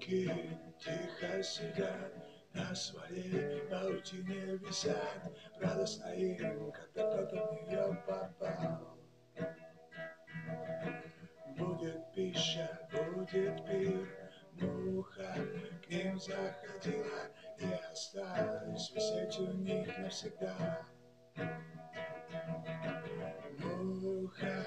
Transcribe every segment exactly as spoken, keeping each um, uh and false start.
Мухи тихо сидят, на своей паутине висят, радостно им, когда кто-то в нее попал. Будет пища, будет пир, муха к ним заходила и осталась висеть у них навсегда. Муха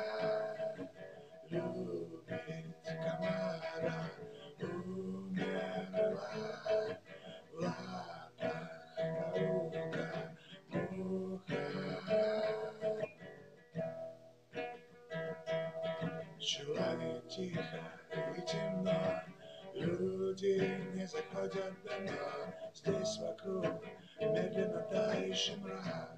любит комара, умерла в лапах наука. Муха в чулане тихо и темно, люди не заходят давно. Здесь вокруг медленно тающий мрак.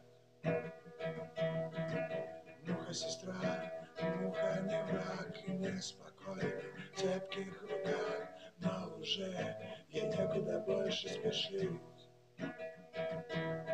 Муха-сестра, муха не враг и неспокойна в цепких руках, но уже ей некуда больше спешить.